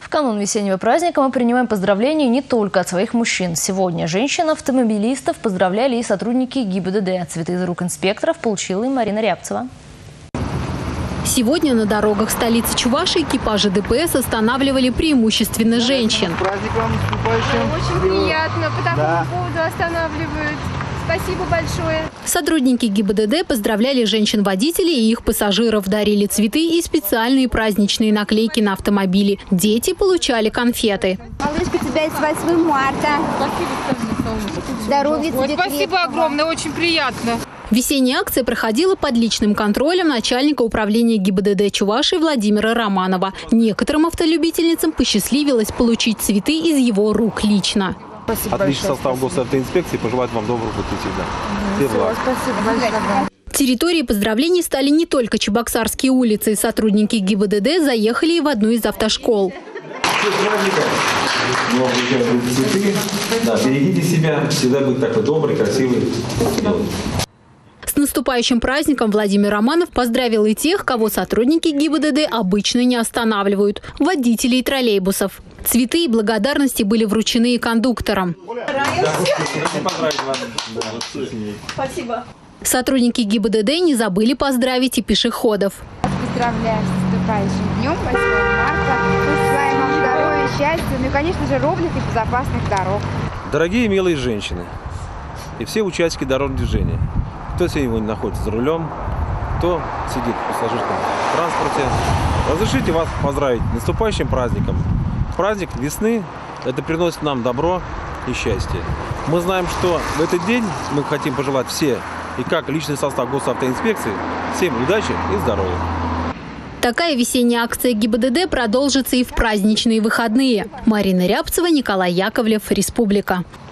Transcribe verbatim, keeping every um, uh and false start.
В канун весеннего праздника мы принимаем поздравления не только от своих мужчин. Сегодня женщин-автомобилистов поздравляли и сотрудники ГИБДД. Цветы из рук инспекторов получила и Марина Рябцева. Сегодня на дорогах столицы Чувашии экипажи ДПС останавливали преимущественно женщин. С праздником наступающим. Очень приятно, по такому да. поводу останавливают. Спасибо большое. Сотрудники ГИБДД поздравляли женщин-водителей и их пассажиров, дарили цветы и специальные праздничные наклейки на автомобили. Дети получали конфеты. Малышка, тебя с восьмым марта. Здоровья тебе. Ой, спасибо крепкого. Огромное, очень приятно. Весенняя акция проходила под личным контролем начальника управления ГИБДД Чувашии Владимира Романова. Некоторым автолюбительницам посчастливилось получить цветы из его рук лично. Спасибо Отличный большое, состав госавтоинспекции. Пожелать вам доброго пути всегда. Все, спасибо большое. Территорией поздравлений стали не только Чебоксарские улицы. Сотрудники ГИБДД заехали и в одну из автошкол. Да, берегите себя, всегда быть такой добрый, красивый. С наступающим праздником Владимир Романов поздравил и тех, кого сотрудники ГИБДД обычно не останавливают – водителей троллейбусов. Цветы и благодарности были вручены и кондукторам. Спасибо. Сотрудники ГИБДД не забыли поздравить и пешеходов. Поздравляю с наступающим днем, восьмого марта. Пусть желаем вам здоровья, счастья, ну и, конечно же, ровных и безопасных дорог. Дорогие милые женщины и все участники дорожного движения, кто сегодня находится за рулем, кто сидит в пассажирском транспорте, разрешите вас поздравить с наступающим праздником. Праздник весны – это приносит нам добро и счастье. Мы знаем, что в этот день мы хотим пожелать все, и как личный состав госавтоинспекции, всем удачи и здоровья. Такая весенняя акция ГИБДД продолжится и в праздничные выходные. Марина Рябцева, Николай Яковлев, Республика.